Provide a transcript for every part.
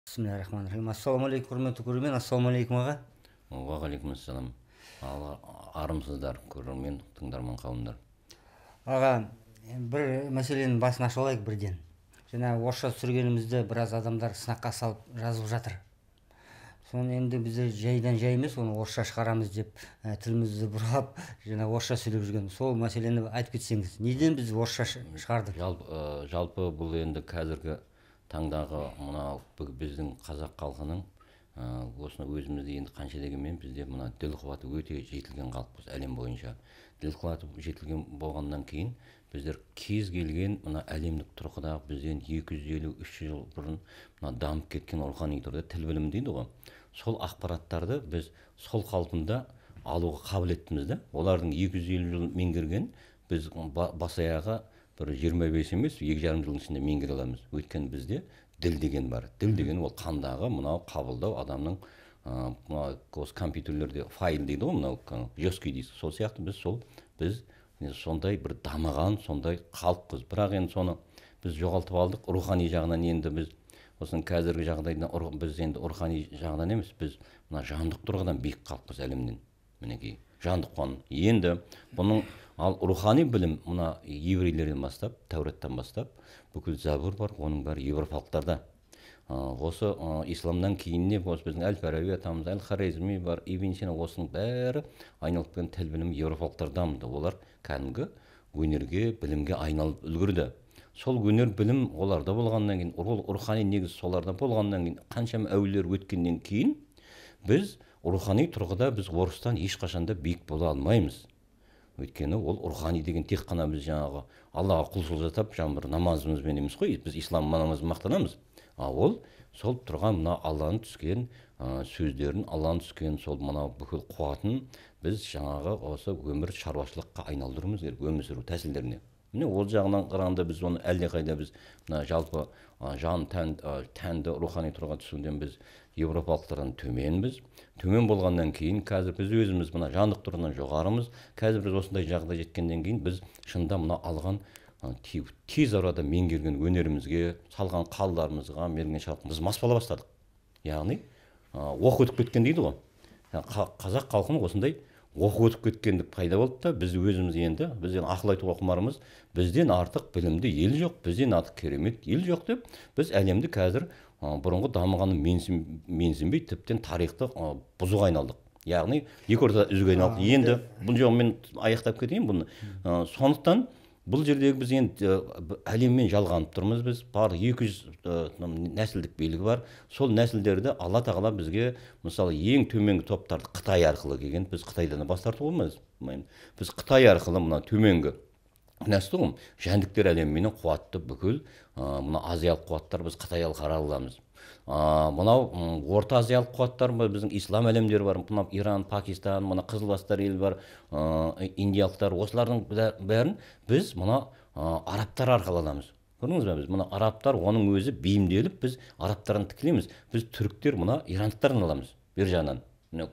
Bismillahirrahmanirrахим. Ассалаумағалейкум, құрметті көрермен. Ассалаумағалейкум аға. Уағалейкумассалам. Армысыздар көрермен тыңдарман қауымдар. Аға, бір мәселенің басын ашып алайық бірден. Жаңағы орысша түсіргенімізді біраз адамдар сынаққа салып жазып жатыр. Соны енді бізде жайдан жай емес, оны орысша шығарамыз деп тілімізді бұрап, жаңағы орысша сөйлеп жүрген. Сол мәселені айтып кетсеңіз, неден біз орысша шығардық? Жалпы бұл енді қазіргі таңдағы мына біздің қазақ халқының осыны өзімізде енді қанша дегенмен бізде мына діл қуаты өте жетілген халықпыз әлем бойынша. Діл қуаты жетілген болғаннан кейін біздер кез келген мына әлемдік тұрғыдағы бізден 250-300 жыл бұрын мына дамып кеткен рухани түрде тіл білімі дейді ғой. Сол ақпараттарды біз сол қалпында алуға қабілеттіміз да. Олардың 250 жыл меңгерген біз бас аяғы бір 25 емес 2,5 жылдың ішінде меңгере аламыз. Өйткені бізде діл деген бар. Діл деген ол қандағы мынау қабылдау адамның осы компьютерлерде файл дейді ғой, мынау жесткий диск. Сол сияқты біз сондай бір дамыған сондай халықпыз. Бірақ енді соны біз жоғалтып алдық. Рухани жағынан енді біз осының қазіргі жағдайда біз енді рухани жағынан емес, біз мына жандық тұрғыдан биік халықпыз әлемнен. Мінекей жандық қуан. Енді бұның ал рухани білім мына еврейлерден бастап, Тәураттан бастап бүкіл Забур бар, оның бәрі европалықтарда. Осы исламнан кейінне осы біздің Әл-Фараби атамыз, Әл-Хорезми бар, Ибн Сина, осының бәрі айналып келген тіл білімі европалықтарда дамыды. Олар кәдімгі өнерге, білімге айналып үлгерді. Сол өнер білім оларда болғаннан кейін, рухани негіз соларда болғаннан кейін, қаншама әулиелер өткеннен кейін біз рухани тұрғыда біз орыстан ешқашанда биік бола алмаймыз. Өйткені ол рухани деген тек қана біз жаңағы Аллаға құлшылық жасап, жаңағы бір намазымызбен емес қой, біз ислам намазымен мақтанамыз. Ол сол тұрған мына Алланың түскен сөздерін, Алланың түскен сол мына бүкіл қуатын біз жаңағы осы өмір шаруашылыққа айналдыруымыз керек, өмір сүру тәсілдеріне. Міне ол жағынан қарағанда біз оны әлдеқайда біз мына жалпы жан тәнді рухани тұрға түсуден біз европалықтардан төменбіз. Төмен болғаннан кейін қазір біз өзіміз мына жандық тұрғыдан жоғарымыз. Қазір біз осындай жағдай жеткеннен кейін біз шында мына алған тез арада меңгерген өнерімізге, салған қалдарымызға, мерген шалқын біз мас бола бастадық. Яғни оқ өтіп кеткен дейді ғой. Қазақ халқының осындай оқ өтіп кеткендік пайда болды да біз өзіміз енді бізден ақыл айтуға құмарымыз, бізден артық білімді ел жоқ, бізден артық керемет ел жоқ деп біз әлемді қазір бұрынғы дамығанын менсінбей тіптен тарихты бұзуға айналдық. Яғни екі ортада үзуге айналдық. Енді бұл жағымен аяқтап кетейін бұны. Сондықтан бұл жердегі біз енді әлеммен жалғанып тұрмыз. Біз бар 200 нәсілдік белгі бар. Сол нәсілдерді Алла тағала бізге мысалы ең төменгі топтарды Қытай арқылы келген. Біз Қытайдан бас тартуға болмаймыз. Біз Қытай арқылы мына төменгі нәсіл ғой, жәндіктер әлемімен қуатты бүкіл мына азиялық қуаттар біз Қытайға қараламыз. Мынау орта азиялық қуаттар біздің ислам әлемдері бар. Мына Иран, Пакистан, мына Қызылбастар ел бар, индиялықтар, осылардың бәрін біз мына арабтар арқылы аламыз. Көрдіңіз бе, біз мына арабтар оның өзі бейімделіп біз арабтардан тікілеміз. Біз түріктер мына ирандықтардан аламыз бер жағынан.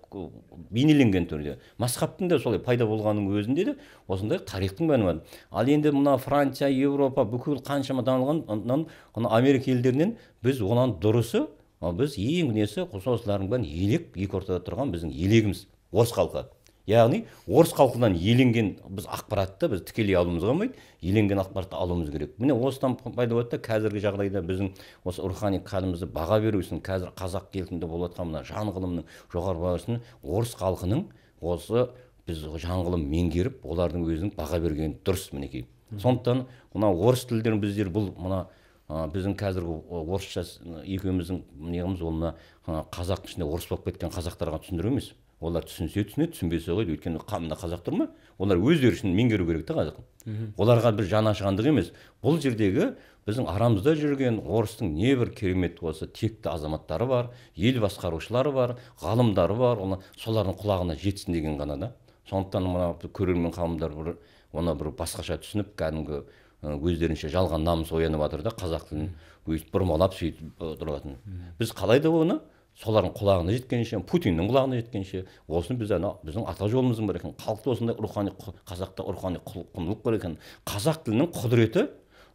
Бейнеленген түрде. Масхабтың да солай пайда болғанның өзінде де осындай тарихтың бәрі бар. Ал енді мына Франция, Европа бүкіл қаншама дамыған Америка елдерінен біз онан дұрысы, біз ең несі осылардың бәрін елек, екі ортада тұрған біздің елегіміз орыс халқы. Яғни орыс халқынан еленген біз ақпаратты біз тікелей алуымыз қалмайды, еленген ақпаратты алуымыз керек. Міне осыдан пайда болады да қазіргі жағдайда біздің осы рухани қадімізді баға беру үшін қазір қазақ келтінде болып жатқан мына жан ғылымның жоғары бағасын орыс халқының осы біз жан ғылым меңгеріп, олардың өзінің баға бергені дұрыс мінекей. Сондықтан мына орыс тілдерін біздер бұл мына біздің қазіргі орысша екеуміздің неғымыз ол мына қазақ ішінде орыс болып кеткен қазақтарға түсіндіру емес. Олар түсінсе түсінеді, түсінбесе қойды. Өйткені қанында қазақтар ма? Олар өздері үшін меңгеру керек та қазақтың. Оларға бір жан ашығандық емес. Бұл жердегі біздің арамызда жүрген орыстың не бір керемет осы текті азаматтары бар, ел басқарушылары бар, ғалымдары бар. Солардың құлағына жетсін деген ғана да. Сондықтан мына көрермен қауымдар оны бір басқаша түсініп, кәдімгі өздерінше жалған намыс оянып жатыр да қазақ тілін өйтіп бұрмалап сөйтіп тұратын. Біз қалай да оны солардың құлағына жеткенше, Путиннің құлағына жеткенше, осыны біздің ата жолымыздың бар екен. Халықта осындай рухани қазақта рухани құндылық бар екен. Қазақ тілінің құдіреті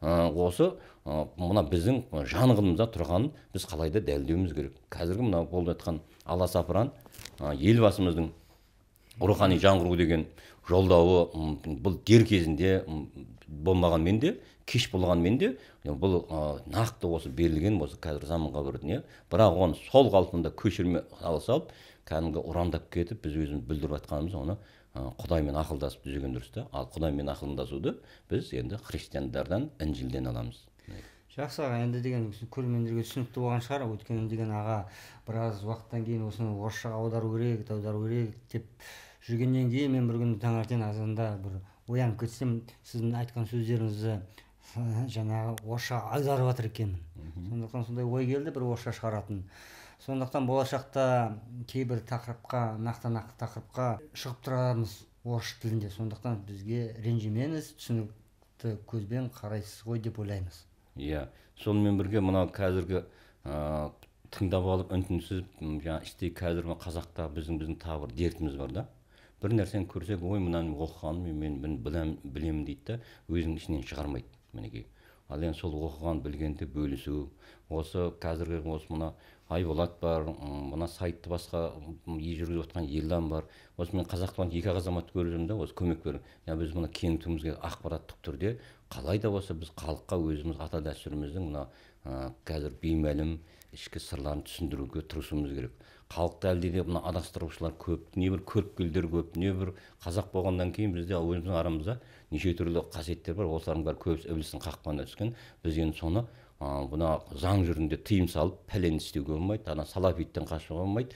осы мына біздің жаңғылымызда тұрғанын біз қалайда дәлелдеуіміз керек. Қазіргі мына болып жатқан аласапыран елбасымыздың рухани жаңғыру деген жолдауы бұл дер кезінде болмағанмен де, кеш болғанмен де, бұл нақты осы берілген осы қазір заманға көретін, бірақ оны сол қалпында көшірме салып, кәдімгі ұрандап кетіп, біз өзіміз білдіріп жатқанымыз оны Құдаймен ақылдасып түзеген дұрыс та. Ал Құдаймен ақылдасуды біз енді христиандардан, Інжілден аламыз. Жақсы аға, енді деген көрермендерге түсінікті болған шығар. Өйткені деген аға біраз уақыттан кейін осыны орысшаға аудару керек деп жүргеннен кейін мен бір күні таңертең азанда бір оянып кетсем, сіздің айтқан сөздеріңізді жаңағы орысшаға аударып жатыр екенмін. Сондықтан сондай ой келді, бір орысша шығаратын. Сондықтан болашақта кейбір тақырыпқа, нақты тақырыпқа шығып тұрамыз орыс тілінде. Сондықтан бізге ренжімеңіз, түсінікті көзбен қарайсыз ғой деп ойлаймыз. Иә, сонымен бірге мына қазіргі тыңдап алып үн-түнсіз іштей қазіргі қазақта біздің тағы бір дертіміз бар да. Бір нәрсені көрсек, ой мынаны оқығаным мен білемін дейді да, өзінің ішінен шығармайды. Мінекей. Ал енді сол оқыған білгенді бөлісу, осы қазіргі осы мына Айболат бар, мына сайтты басқа жүргізіп отқан Елдан бар. Осы мен қазақтан екі азамат көрдім да, осы көмек беріп. Біз мына кеңітуімізге ақпараттық түрде қалай да болса біз халыққа өзіміз ата дәстүріміздің мына қазір беймәлім ішкі сырларын түсіндіруге тырысуымыз керек. Халықты әлде де мына адастырушылар көп, не бір көріпкелдер көп, не бір қазақ болғаннан кейін бізде өзіміздің арамызда неше түрлі қасиеттер бар. Осылардың бәрі көбісі іблістің қақпанына түскен. Біз енді соны бұна заң жүрінде тыйым салып, пәлен істеуге болмайды, ана салафиттен қашуға болмайды,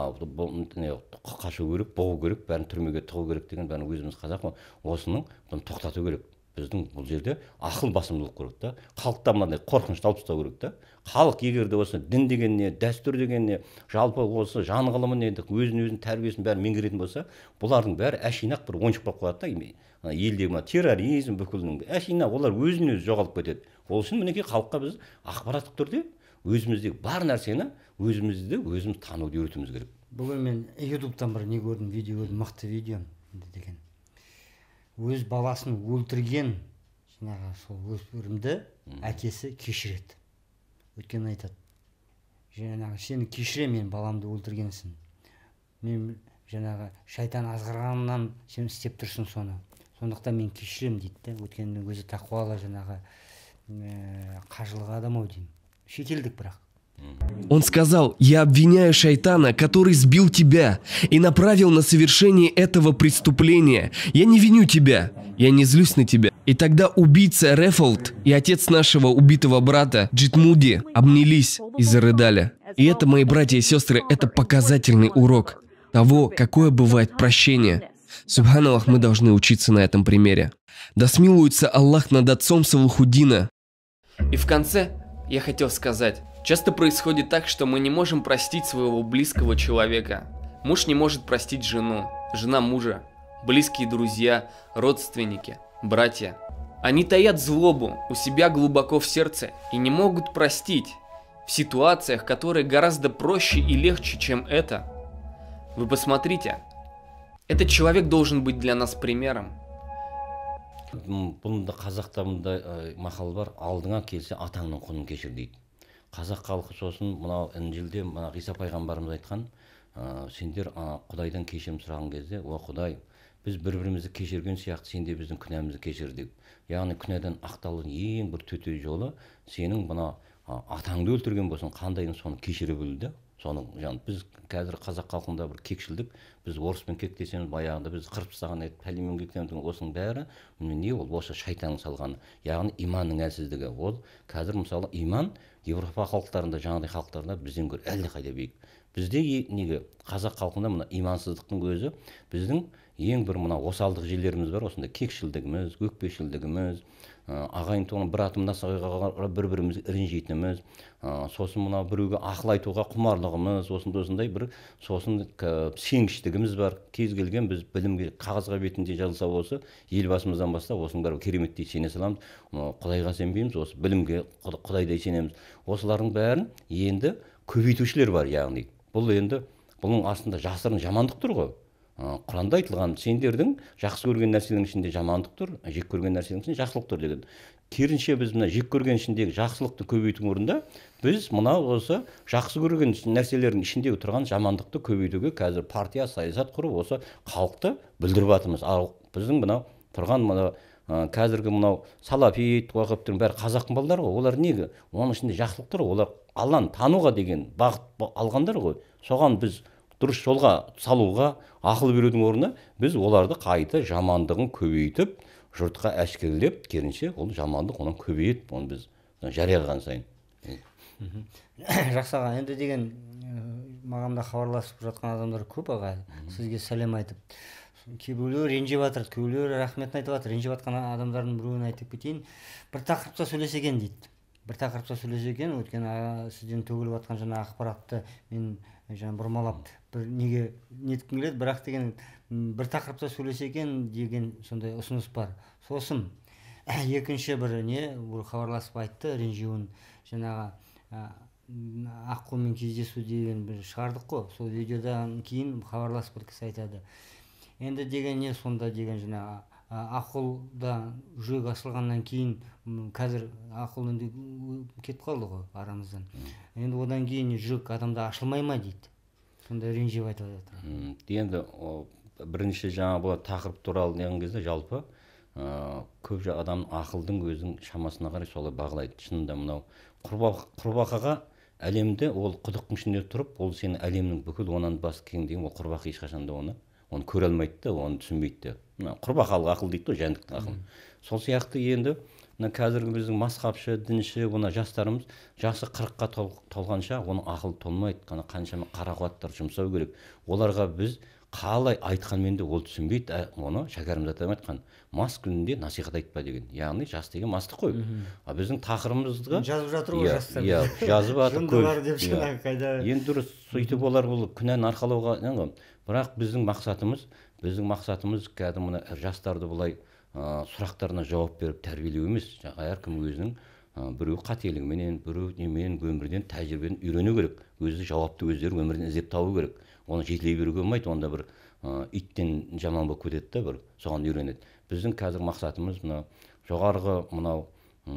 қашу керек, бұғу керек, бәрін түрмеге тығу керек деген бәрін өзіміз қазақ осының бұны тоқтату керек. Біздің бұл жерде ақыл басымдылық керек та, халықта мынандай қорқынышты алып тастау керек та. Халық егер де осы дін деген не, дәстүр деген не, жалпы осы жан ғылымы не, өзін тәрбиесін бәрін меңгеретін болса, бұлардың бәрі әшейін-ақ бір ойыншық болып қалады да. Елдегі терроризм бүкілінің әшейін-ақ олар өзін-өзі жоғалып кетеді. Ол үшін мінекей халыққа біз ақпараттық түрде өзіміздегі бар нәрсені өзімізді өзіміз тануды үйретуіміз керек. Бүгін мен ютубтан бір не көрдім, видео көрдім, мықты видео деген. Өз баласын өлтірген жаңағы сол өспірімді әкесі кешіреді. Өйткені айтады, жаңағы сені кешірем, мен баламды өлтіргенсің. Мен жаңағы шайтан азғырғаннан сен істеп тұрсың соны. Сондықтан мен кешірем дейді. Өйткені өзі тақуалы жаңағы қажылық адам ау деймін. Шетелдік бірақ. Он сказал: я обвиняю шайтана, который сбил тебя и направил на совершение этого преступления. Я не виню тебя, я не злюсь на тебя. И тогда убийца Рефолд и отец нашего убитого брата Джитмуди обнялись и зарыдали. И это, мои братья и сестры, это показательный урок того, какое бывает прощение. Субханаллах, мы должны учиться на этом примере. Да смилуется Аллах над отцом Салахуддина. И в конце я хотел сказать, часто происходит так, что мы не можем простить своего близкого человека. Муж не может простить жену, жена мужа, близкие друзья, родственники, братья. Они таят злобу у себя глубоко в сердце и не могут простить в ситуациях, которые гораздо проще и легче, чем это. Вы посмотрите, этот человек должен быть для нас примером. Бұнда қазақта мындай мақал бар, алдыңа келсе атаңның құнын кешір дейді. Қазақ халқы сосын мынау Інжілде мына Ғиса пайғамбарымыз айтқан, сендер Құдайдан кешірім сұраған кезде, о Құдай, біз бір-бірімізді кешірген сияқты сен де біздің күнәмізді кешір деп. Яғни күнәдан ақталудың ең бір төте жолы сенің мына атаңды өлтірген болсын, қандайын соны кешіре білді. Соның жаңағы біз қазір қазақ халқында бір кекшілдік, біз орыспен кектесеміз, баяғыда біз қырып тастаған еді, пәлемен кектеміз, осының бәрі не ол осы шайтанның салғаны, яғни иманның әлсіздігі. Ол қазір мысалы иман Европа халықтарында, жаңағыдай халықтарында бізден гөрі әлдеқайда биік. Бізде неге қазақ халқында мына имансыздықтың өзі біздің ең бір мына осалдық жерлеріміз бар, осындай кекшілдігіміз, өкпешілдігіміз, ағайын туған бір атым насағиға бір-бірімізге ренжитініміз, сосын мына біреуге ақыл айтуға құмарлығымыз, осындай бір сосын сенгіштігіміз бар. Кез келген біз білімге қағазға бетінде жазылса болса, елбасымыздан бастап осының бәрі кереметтей сене саламыз, Құдайға сенбейміз, осы білімге Құдайдай сенеміз. Осылардың бәрін енді көбейтушілер бар, яғни. Бұл енді бұның астында жасырын жамандық тұр ғой. Құранда айтылған, сендердің жақсы көрген нәрселердің ішінде жамандық тұр, жек көрген нәрселердің ішінде жақсылық тұр деген. керісінше біз мына жек көрген ішіндегі жақсылықты көбейтудің орнында біз мына осы жақсы көрген нәрселердің ішіндегі тұрған жамандықты көбейтуге қазір партия саясат құрып осы халықты білдіріп жатырмыз. Ал біздің мынау тұрған мына қазіргі мынау салафит уақыптың бәрі қазақтың балалары ғой. Олар неге? Оның ішінде жақсылықтар, олар Алланы тануға деген бағыт алғандар ғой. Соған біз дұрыс жолға салуға ақыл берудің орнына біз оларды қайта жамандығын көбейтіп, жұртқа әшкерелеп, керінше ол жамандық онан көбейеді, оны біз жариялаған сайын. Жақсы аға, енді деген маған да хабарласып жатқан адамдар көп аға, сізге сәлем айтып. Кейбіреулер ренжіп жатыр, кейбіреулер рахметін айтып жатыр. Ренжіп жатқан адамдардың біреуін айтып кетейін. Бір тақырыпта сөйлесе екен дейді. Бір тақырыпта сөйлесе екен, өйткені сізден төгіліп жатқан жаңа ақпаратты мен жаңа бұрмалап бір неге неткім келеді, бірақ деген бір тақырыпта сөйлесе екен деген сондай ұсыныс бар. Сосын екінші бір хабарласып айтты, ренжуін жаңағы аққумен кездесу деген бір шығардық қой. Сол видеодан кейін хабарласып бір кісі айтады. Енді деген не сонда деген жаңағы ақылда жүрек ашылғаннан кейін қазір ақыл енді кетіп қалды ғой арамыздан. Енді одан кейін жүрек адамда ашылмай ма дейді. Сонда ренжіп айтып жатыр. Енді бірінші жаңа бұл тақырып туралы деген кезде жалпы көп адам ақылдың өзінің шамасына қарай солай бағалайды. Шынында мынау құрбақаға әлемде ол құдықтың ішінде тұрып, ол сенің әлемнің бүкіл онан бас кеңдеген, ол құрбақа ешқашан да оны көре алмайды да, оны түсінбейді. Құрбақалық ақыл дейді ғой, жәндіктің ақыл. Сол сияқты енді қазіргі біздің масқапшы, дінші, жастарымыз жасы 40-қа толғанша оның ақылы толмайды. Қаншама қара қуаттар жұмсау керек. Оларға біз қалай айтқанмен де ол түсінбейді. Оны Шәкәрім Затаев айтқан, мас күнінде насихат айтпа деген. Яғни жас деген мастық қой. Біздің тақырыбымызға жазып жатыр ғой жастар. Жазып жатыр көп. Енді дұрыс, сөйтіп олар бұл күнәні арқалауға, бірақ біздің мақсатымыз кәдімгі мына жастарды бұлай сұрақтарына жауап беріп тәрбиелеу емес. Әркім өзінің біреу қателігіменен, біреу немен өмірден, тәжірибеден үйрену керек. Өзі жауапты өздері өмірден іздеп табу керек. Оны жетілей беруге болмайды, онда бір иттен жаман болып кетеді да, бір соған үйренеді. Біздің қазір мақсатымыз жоғарғы мынау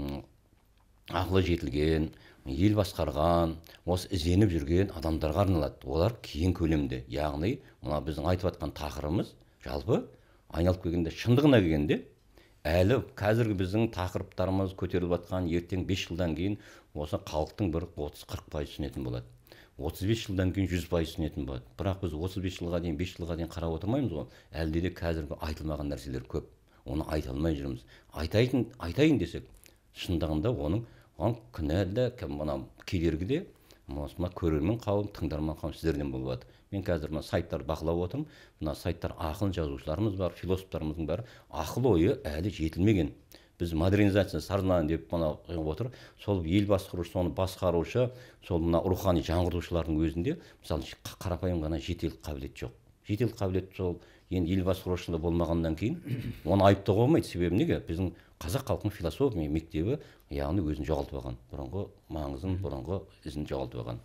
ақылы жетілген, ел басқарған, осы ізденіп жүрген адамдарға арналады. Олар кең көлемде. Яғни мына біздің айтып жатқан тақырыбымыз жалпы айналып келгенде, шындығына келгенде, әлі қазіргі біздің тақырыптарымыз көтеріліп жатқан ертең 5 жылдан кейін осы халықтың бір 30-40% түсінетін болады. 35 жылдан кейін 100% түсінетін болады. Бірақ біз 35 жылға дейін, 5 жылға дейін қарап отырмаймыз ғой. Әлде де қазіргі айтылмаған нәрселер көп. Оны айта алмай жүрміз. Айтайын десек, шындығында оның күнәлі кедергі де мына көрермен қауым, тыңдарман қауым сіздерден болып жатыр. Мен қазір мына сайттар бақылап отырмын. Мына сайттар ақыл жазушыларымыз бар, философтарымыздың бәрі ақыл ойы әлі жетілмеген. Біз модернизация сарнан деп отыр. Сол ел басқарушы, соны басқарушы, сол мына рухани жаңғыртушылардың өзінде мысалы қарапайым ғана жетелік қабілет жоқ. Жетелік қабілет сол енді ел басқарушылығы болмағаннан кейін оны айыптауға болмайды. Себебі неге? Біздің қазақ халқының философия мектебі яғни өзін жоғалтып алған. Бұрынғы маңызын, бұрынғы ізін жоғалтып алған.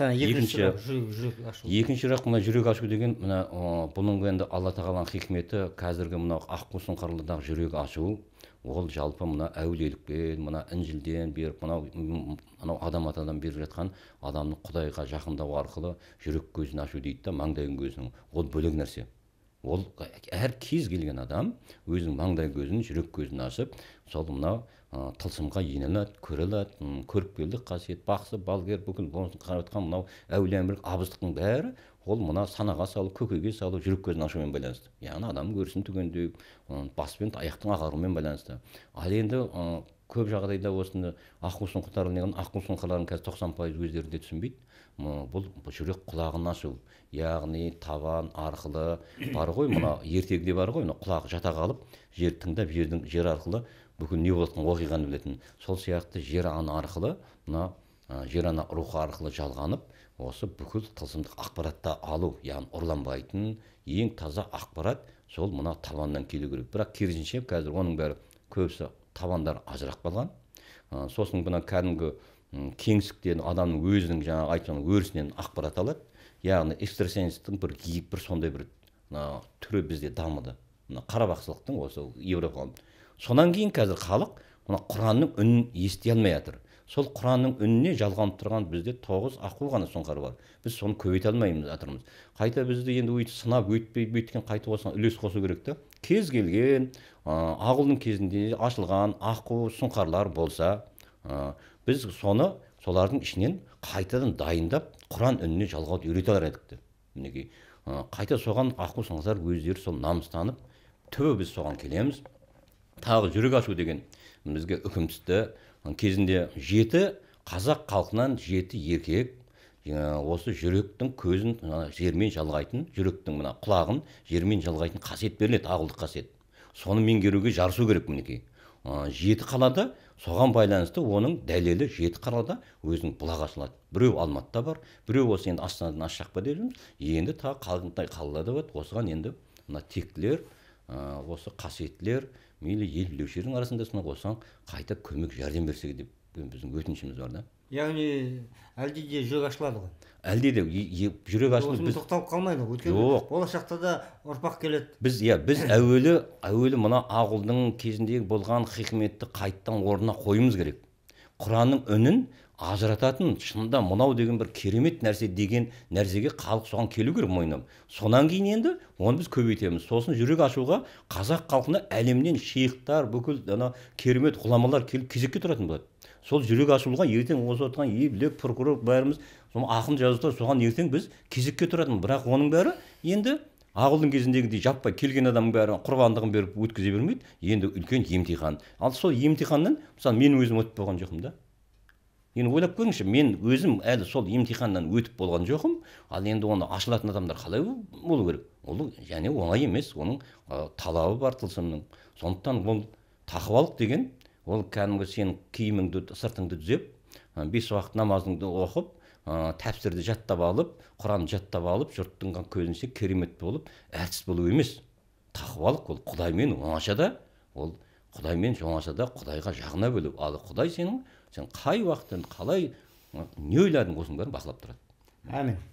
Екінші сұрақ мына жүрек ашу деген, мына бұның енді Алла тағаланың хикметі, қазіргі мына аққу сұңқарлыдағы жүрек ашу, ол жалпы мына әулиелікпен, мына Інжілден беріп, мынау адам атадан беріп жатқан адамның Құдайға жақындау арқылы жүрек көзін ашу дейді да, маңдайын көзін. Ол бөлек нәрсе. Ол әр кез келген адам өзінің маңдай көзін, жүрек көзін ашып, сол мына тылсымға ене алады, көре алады, көріпкелдік қасиет, бақсы, балгер, бүкіл қарап жатқан мынау әулие-әмірлік абыздықтың бәрі ол мына санаға салу, көкейге салу, жүрек көзін ашумен байланысты. Яғни адамның өрісін түгендеу, бас пен аяқтың ағаруымен байланысты. Ал енді көп жағдайда осыны аққу сұңқарларын қазір 90% өздері де түсінбейді. Бұл жүрек құлағын ашу, яғни табан арқылы бар ғой, мына ертегіде бар ғой, құлағы жата қалып, жер тыңдап, жер арқылы бүкіл не болатын оқиғаны білетін. Сол сияқты жер ана арқылы, мына жер ана рухы арқылы жалғанып, осы бүкіл тылсымдық ақпаратты алу, яғни ұрланбайтын ең таза ақпарат сол мына табаннан келу керек. Бірақ керісінше қазір оның бәрі көбісі табандар ажырап қалған. Сосын мына кәдімгі кеңістіктен адамның өзінің жаңағы айтқан өрісінен ақпарат алады. Яғни экстрасенстің бір сондай бір түрі бізде дамыды. Қарабақсылықтың осы Европа. Сонан кейін қазір халық мына құранның үнін ести алмай жатыр. Сол құранның үніне жалғанып тұрған бізде 9 аққу ғана сұңқар бар. Біз соны көбейте алмаймыз жатырмыз. Қайта бізді енді өйтіп сынап өйткен қайта осыған үлес қосу керек та. Кез келген ағылдың кезінде ашылған аққу сұңқарлар болса, біз соны солардың ішінен қайтадан дайындап құран үніне жалғауды үйрете алар едік те. Мінекей қайта соған аққу сұңқарлар өздері сол намыстанып, түбі біз соған келеміз. Тағы жүрек ашу деген бізге үкім түсті. Кезінде 7 қазақ халқынан 7 еркек осы жүректің көзін жермен жалғайтын, жүректің мына құлағын жермен жалғайтын қасиет беріледі, ағылдық қасиет. Соны меңгеруге жарысу керек мінекей. 7 қалада соған байланысты оның дәлелі 7 қалада өзінің бұлағы ашылады. Біреу Алматыда бар, біреу осы енді Астанадан Ашшақпа дейміз. Енді тағы қалғынтай қалаларда бар. Осыған енді мына тектілер, осы қасиеттілер, мейлі ел билеушілердің арасында осыған қайта көмек жәрдем берсеге деп біздің өтінішіміз бар да. Яғни әлде де жүрек ашылады ғой. Әлде де жүрек ашылады. Біз тоқталып қалмайды ғой. Өйткені болашақта да ұрпақ келеді. Біз әуелі мына ағылдың кезіндегі болған хикметті қайттан орнына қойымыз керек. Құранның үнін ажырататын, шынында мынау деген бір керемет нәрсе деген нәрсеге халық соған келу керек мойнап. Сонан кейін енді оны біз көбейтеміз. Сосын жүрек ашуға қазақ халқына әлемнен шейхтар, бүкіл керемет ғұламалар келіп кезекке тұратын болады. Сол жүрек ашуға ертең осы отырған ебілек, прокурор бәріміз, ақын жазушылар соған ертең біз кезекке тұратын. Бірақ оның бәрі енді ағылдың кезіндегідей жаппай келген адамның бәрі құрбандығын беріп өткізе бермейді. Енді үлкен емтихан. Ал сол емтиханнан, мысалы мен өзім өтіп болған жоқпын да. Енді ойлап көріңізші, мен өзім әлі сол емтиханнан өтіп болған жоқпын. Ал енді оны ашылатын адамдар қалай болу керек? Ол және оңай емес, оның талабы бар тылсымның. Сондықтан ол тақуалық деген, ол кәдімгі сен киіміңді, сыртыңды түзеп, 5 уақыт намазыңды оқып, тәпсірді жаттап алып, Құранды жаттап алып, жұрттың көзінше керемет болып, әртіс болу емес. Тақуалық ол Құдаймен оңашада, ол Құдаймен оңашада Құдайға жағына бөлу. Ал Құдай сен қай уақыттан қалай не ойладың осының бәрін бақылап тұрады. Әмин.